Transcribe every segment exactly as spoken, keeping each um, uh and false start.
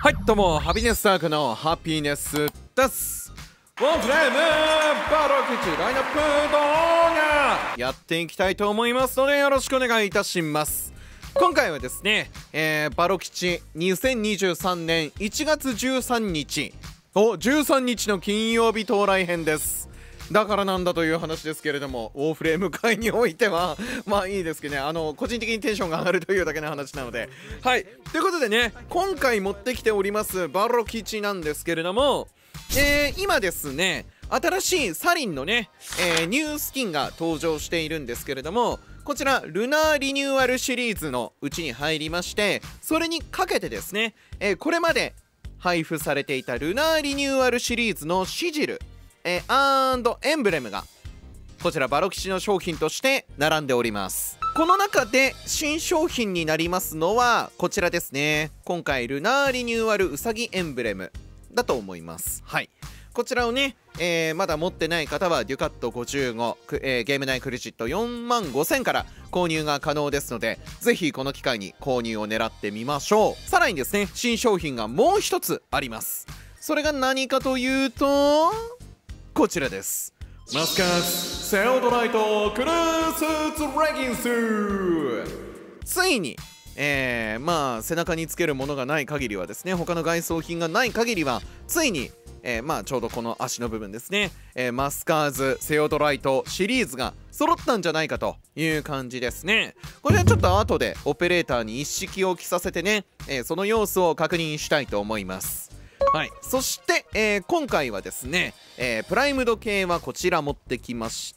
はい、どうもハピネスタークのハピネスです。ワンフレームバロキチラインナップ動画やっていきたいと思いますのでよろしくお願いいたします。今回はですね、えー、バロ吉にせんにじゅうさんねんいちがつじゅうさんにちおじゅうさんにちの金曜日到来編です。だからなんだという話ですけれども、オーフレーム界においてはまあいいですけどね、あの個人的にテンションが上がるというだけの話なので、はいということでね、今回持ってきておりますバロ吉なんですけれども、えー、今ですね新しいサリンのね、えー、ニュースキンが登場しているんですけれども、こちらルナーリニューアルシリーズのうちに入りまして、それにかけてですね、えー、これまで配布されていたルナーリニューアルシリーズのシジルえー、アンドエンブレムがこちらバロ吉の商品として並んでおります。この中で新商品になりますのはこちらですね。今回ルナーリニューアルウサギエンブレムだと思います。はい、こちらをね、えー、まだ持ってない方はデュカットごじゅうご、えー、ゲーム内クレジットよんまんごせんから購入が可能ですので、ぜひこの機会に購入を狙ってみましょう。さらにですね、新商品がもう一つあります。それが何かというとこちらです。マスカスセオドライトクルースーツレギンス。ついにえー、まあ背中につけるものがない限りはですね、他の外装品がない限りはついに、えー、まあちょうどこの足の部分ですね、えー、マスカーズセオドライトシリーズが揃ったんじゃないかという感じですね。これはちょっと後でオペレーターに一式置きさせてね、えー、その様子を確認したいと思います。はい、そして、えー、今回はですね、えー、プライムド系はこちら持ってきました、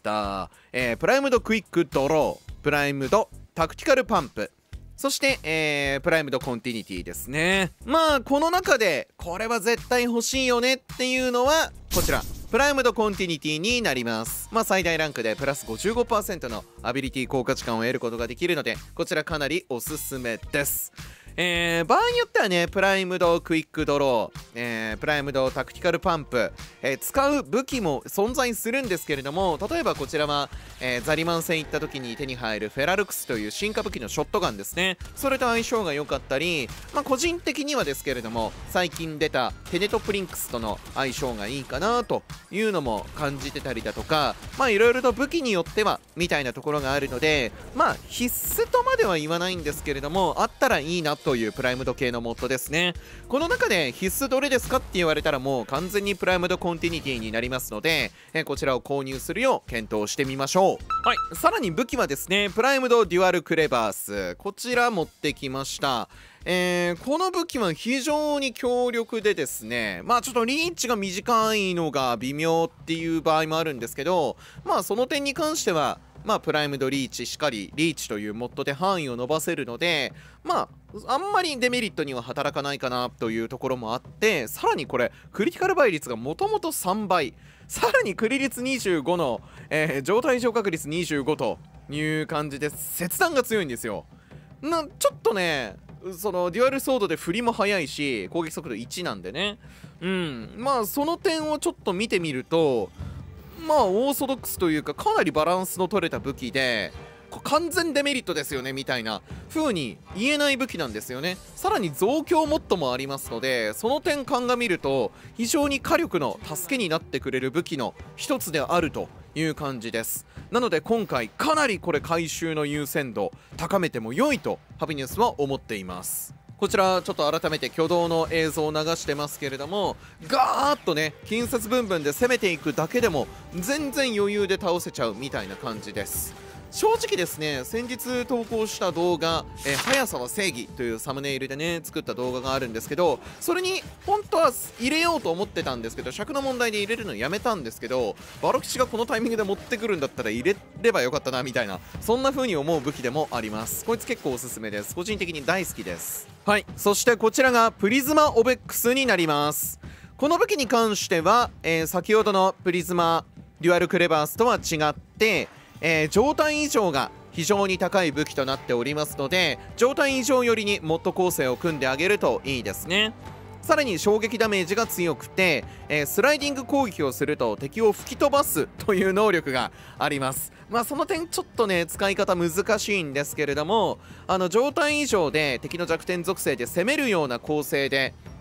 えー、プライムドクイックドロー、プライムドタクティカルパンプ、そして、えー、プライムドコンティニティですね。まあこの中でこれは絶対欲しいよねっていうのはこちらプライムドコンティニティになります。まあ最大ランクでプラス ごじゅうごパーセント のアビリティ効果値感を得ることができるので、こちらかなりおすすめです。えー、場合によってはね、プライムドクイックドロー、えー、プライムドタクティカルパンプ、えー、使う武器も存在するんですけれども、例えばこちらは、えー、ザリマン戦行った時に手に入るフェラルクスという進化武器のショットガンですね。それと相性が良かったり、まあ個人的にはですけれども最近出たテネトプリンクスとの相性がいいかなというのも感じてたりだとか、まあいろいろと武器によってはみたいなところがあるので、まあ必須とまでは言わないんですけれども、あったらいいなというプライムド系のモッドですね。この中で必須どれですかって言われたらもう完全にプライムドコンティニティになりますので、えこちらを購入するよう検討してみましょう。はい、さらに武器はですね、プライムドデュアルクレバース、こちら持ってきました。えー、この武器は非常に強力でですね、まあちょっとリーチが短いのが微妙っていう場合もあるんですけど、まあその点に関してはまあプライムドリーチしかりリーチというモッドで範囲を伸ばせるので、まああんまりデメリットには働かないかなというところもあって、さらにこれクリティカル倍率がもともとさんばい、さらにクリ率にじゅうごの、えー、状態異常確率にじゅうごという感じで切断が強いんですよ。なちょっとね、そのデュアルソードで振りも速いし攻撃速度いちなんでね、うんまあその点をちょっと見てみると、まあオーソドックスというかかなりバランスの取れた武器で、完全デメリットですよねみたいな風に言えない武器なんですよね。さらに増強モッドもありますので、その点鑑みると非常に火力の助けになってくれる武器の一つであるという感じです。なので今回かなりこれ回収の優先度高めても良いとハピネスは思っています。こちらちょっと改めて挙動の映像を流してますけれども、ガーッとね近接ブンブンで攻めていくだけでも全然余裕で倒せちゃうみたいな感じです。正直ですね、先日投稿した動画「えー、速さは正義」というサムネイルでね作った動画があるんですけど、それに本当は入れようと思ってたんですけど、尺の問題で入れるのやめたんですけど、バロ吉がこのタイミングで持ってくるんだったら入れればよかったなみたいな、そんな風に思う武器でもあります。こいつ結構おすすめです。個人的に大好きです。はい、そしてこちらがプリズマオベックスになります。この武器に関しては、えー、先ほどのプリズマデュアルクレバースとは違って、えー、状態異常が非常に高い武器となっておりますので、状態異常寄りにモッド構成を組んであげるといいですね。さらに衝撃ダメージが強くて、えー、スライディング攻撃をすると敵を吹き飛ばすという能力があります。まあその点ちょっとね使い方難しいんですけれども、あの状態異常で敵の弱点属性で攻めるような構成で、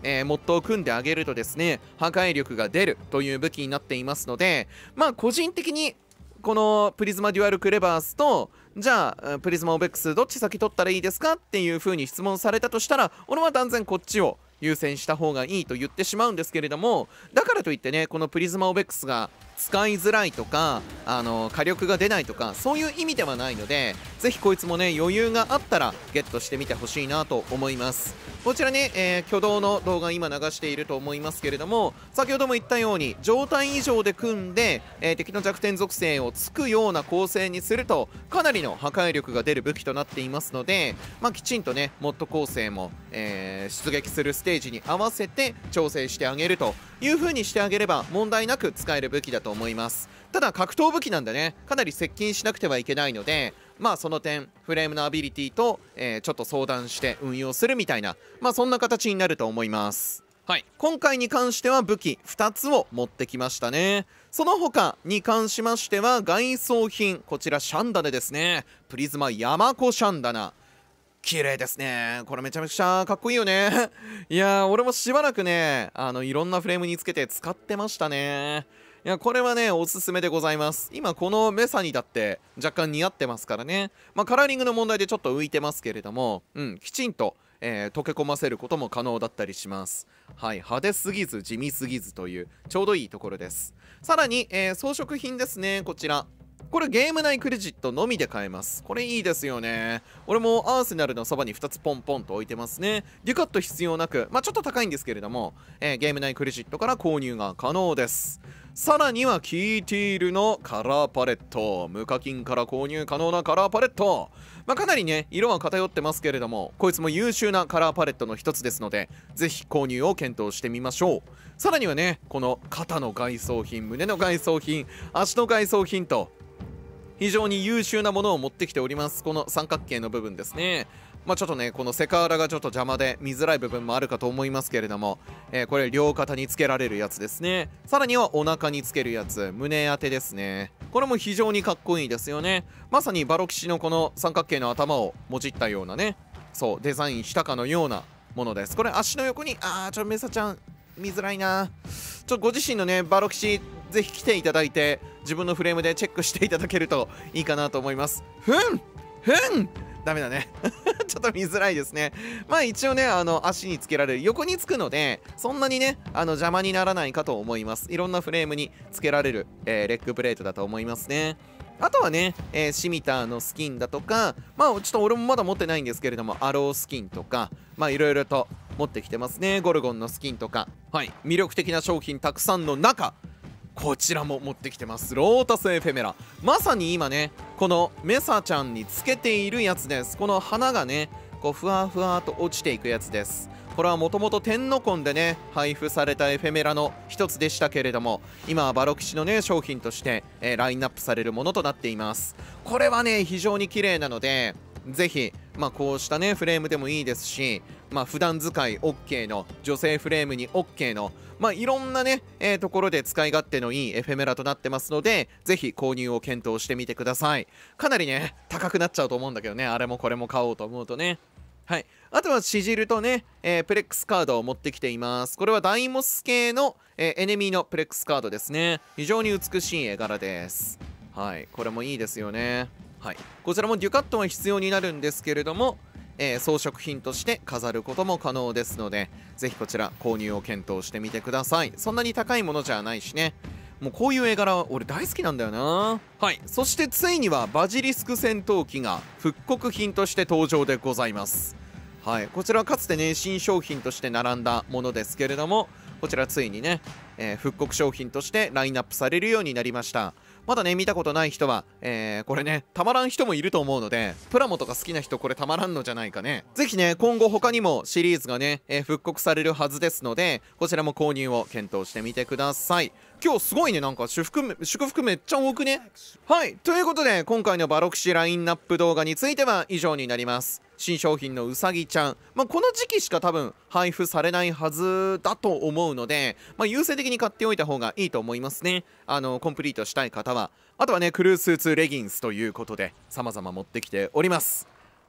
えー、モットを組んであげるとですね、破壊力が出るという武器になっていますので、まあ個人的にこのプリズマデュアルクレバースと、じゃあプリズマオベックスどっち先取ったらいいですかっていう風に質問されたとしたら、俺は断然こっちを優先した方がいいと言ってしまうんですけれども、だからといってね、このプリズマオベックスが使いづらいとか、あの火力が出ないとか、そういう意味ではないので、ぜひこいつもね余裕があったらゲットしてみてほしいなと思います。こちらね、えー、挙動の動画今流していると思いますけれども、先ほども言ったように状態以上で組んで、えー、敵の弱点属性をつくような構成にするとかなりの破壊力が出る武器となっていますので、まあ、きちんとねモッド構成も、えー、出撃するステージに合わせて調整してあげるという風にしてあげれば問題なく使える武器だと思います。ただ格闘武器なんでね、かなり接近しなくてはいけないので、まあその点フレームのアビリティと、えー、ちょっと相談して運用するみたいな、まあそんな形になると思います。はい、今回に関しては武器ふたつを持ってきましたね。その他に関しましては外装品、こちらシャンダネですね。プリズマヤマコシャンダナ、綺麗ですね。これめちゃめちゃかっこいいよね。いやー、俺もしばらくね、あのいろんなフレームにつけて使ってましたね。いや、これはねおすすめでございます。今このメサにだって若干似合ってますからね。まあカラーリングの問題でちょっと浮いてますけれども、うんきちんと、えー、溶け込ませることも可能だったりします。はい、派手すぎず地味すぎずというちょうどいいところです。さらに、えー、装飾品ですね。こちらこれゲーム内クレジットのみで買えます。これいいですよね。俺もアーセナルのそばにふたつポンポンと置いてますね。デュカット必要なく、まあちょっと高いんですけれども、えー、ゲーム内クレジットから購入が可能です。さらにはキーティールのカラーパレット、無課金から購入可能なカラーパレット、まあ、かなりね色は偏ってますけれども、こいつも優秀なカラーパレットの一つですので、ぜひ購入を検討してみましょう。さらにはね、この肩の外装品、胸の外装品、足の外装品と非常に優秀なものを持ってきております。この三角形の部分ですね。まあちょっとねこのセカーラがちょっと邪魔で見づらい部分もあるかと思いますけれども、えー、これ両肩につけられるやつですね。さらにはお腹につけるやつ、胸当てですね。これも非常にかっこいいですよね。まさにバロ騎士のこの三角形の頭をもじったようなね、そうデザインしたかのようなものです。これ足の横に、あーちょっとメサちゃん見づらいな。ちょっとご自身のねバロ騎士ぜひ来ていただいて自分のフレームでチェックしていただけるといいかなと思います。ふんふんダメだねちょっと見づらいですね。まあ一応ねあの足につけられる、横につくのでそんなにねあの邪魔にならないかと思います。いろんなフレームにつけられる、えー、レッグプレートだと思いますね。あとはね、えー、シミターのスキンだとか、まあちょっと俺もまだ持ってないんですけれどもアロースキンとか、まあいろいろと持ってきてますね。ゴルゴンのスキンとか、はい魅力的な商品たくさんの中、こちらも持ってきてます。ロータスエフェメラ、まさに今ねこのメサちゃんにつけているやつです。この花がねこうふわふわと落ちていくやつです。これはもともと天のコンでね配布されたエフェメラの一つでしたけれども、今はバロ騎士のね商品として、えー、ラインナップされるものとなっています。これはね非常に綺麗なので、ぜひ、まあ、こうしたねフレームでもいいですし、まあ、普段使い OK の女性フレームに OK の、まあ、いろんなね、えー、ところで使い勝手のいいエフェメラとなってますので、ぜひ購入を検討してみてください。かなりね高くなっちゃうと思うんだけどね、あれもこれも買おうと思うとね。はい、あとはシジルとね、えー、プレックスカードを持ってきています。これはダイモス系の、えー、エネミーのプレックスカードですね。非常に美しい絵柄です。はい、これもいいですよね。はい、こちらもデュカットは必要になるんですけれども、えー、装飾品として飾ることも可能ですので、ぜひこちら購入を検討してみてください。そんなに高いものじゃないしね、もうこういう絵柄は俺大好きなんだよな。はい、そしてついにはバジリスク戦闘機が復刻品として登場でございます。はい、こちらはかつてね新商品として並んだものですけれども、こちらついにね、えー、復刻商品としてラインナップされるようになりました。まだね見たことない人は、えー、これねたまらん人もいると思うので、プラモとか好きな人これたまらんのじゃないかね。ぜひね今後他にもシリーズがね、えー、復刻されるはずですので、こちらも購入を検討してみてください。今日すごいね、なんか祝福祝福めっちゃ多くね。はい、ということで今回のバロ騎士ラインナップ動画については以上になります。新商品のうさぎちゃん、まあ、この時期しか多分配布されないはずだと思うので、まあ、優先的に買っておいた方がいいと思いますね。あのコンプリートしたい方は。あとはねクルースーツレギンスということで様々持ってきております。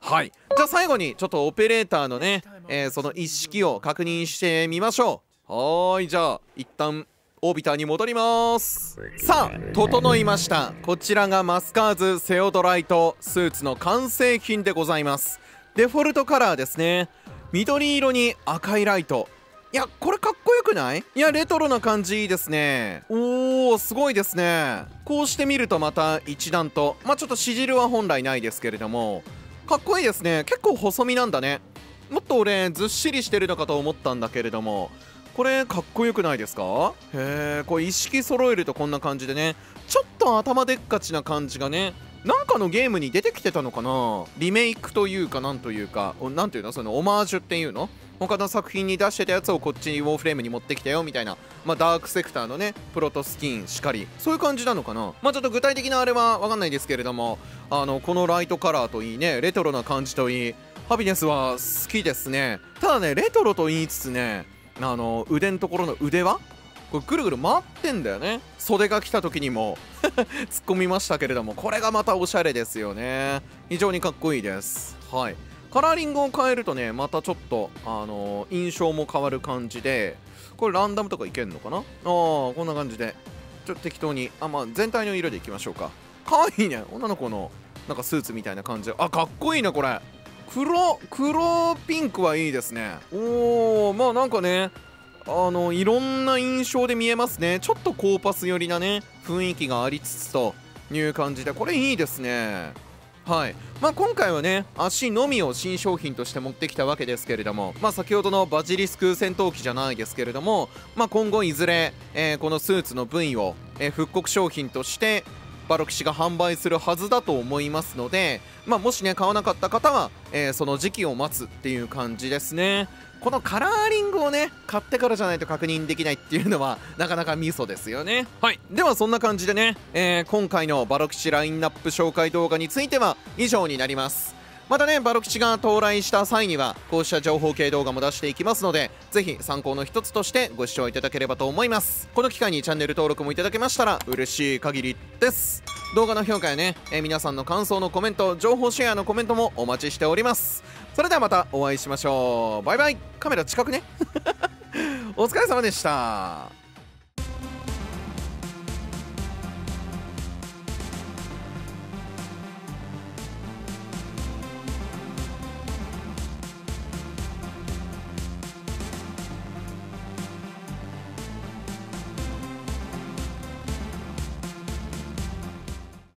はい、じゃあ最後にちょっとオペレーターのね、えー、その一式を確認してみましょう。はーい、じゃあ一旦オービターに戻ります。さあ整いました。こちらがマスカーズセオドライトスーツの完成品でございます。デフォルトカラーですね。緑色に赤いライト。いやこれかっこよくない？いやレトロな感じいいですね。おーすごいですね。こうして見るとまた一段と、まあちょっとシジルは本来ないですけれどもかっこいいですね。結構細身なんだね。もっと俺ずっしりしてるのかと思ったんだけれども、これかっこよくないですか？へえ、これ一式揃えるとこんな感じでね、ちょっと頭でっかちな感じがね、なんかのゲームに出てきてたのかな。リメイクというかなんというか、なんていうの、そのオマージュっていうの、他の作品に出してたやつをこっちにウォーフレームに持ってきたよみたいな、まあダークセクターのねプロトスキンしかり、そういう感じなのかな。まあちょっと具体的なあれは分かんないですけれども、あのこのライトカラーといいね、レトロな感じといい、ハピネスは好きですね。ただねレトロと言いつつね、あの腕のところの腕輪これぐるぐる回ってんだよね。袖が来た時にも突っ込みましたけれども、これがまたおしゃれですよね。非常にかっこいいです。はい、カラーリングを変えるとねまたちょっとあのー、印象も変わる感じで、これランダムとかいけんのかな。あーこんな感じでちょっと適当に、あまあ全体の色でいきましょうか。かわいいね、女の子のなんかスーツみたいな感じで、あかっこいいなこれ。黒黒ピンクはいいですね。おーまあなんかね、あのいろんな印象で見えますね。ちょっとコーパス寄りなね雰囲気がありつつという感じで、これいいですね。はい、まあ、今回はね足のみを新商品として持ってきたわけですけれども、まあ、先ほどのバジリスク戦闘機じゃないですけれども、まあ、今後いずれ、えー、このスーツの部位を、えー、復刻商品としてバロ騎士が販売するはずだと思いますので、まあ、もしね買わなかった方は、えー、その時期を待つっていう感じですね。このカラーリングをね買ってからじゃないと確認できないっていうのはなかなかミソですよね。はい、ではそんな感じでね、えー、今回のバロ騎士ラインナップ紹介動画については以上になります。またねバロ騎士が到来した際にはこうした情報系動画も出していきますので、ぜひ参考の一つとしてご視聴いただければと思います。この機会にチャンネル登録もいただけましたら嬉しい限りです。動画の評価やね、えー、皆さんの感想のコメント、情報シェアのコメントもお待ちしております。それではまたお会いしましょう。バイバイ。カメラ近くねお疲れ様でした。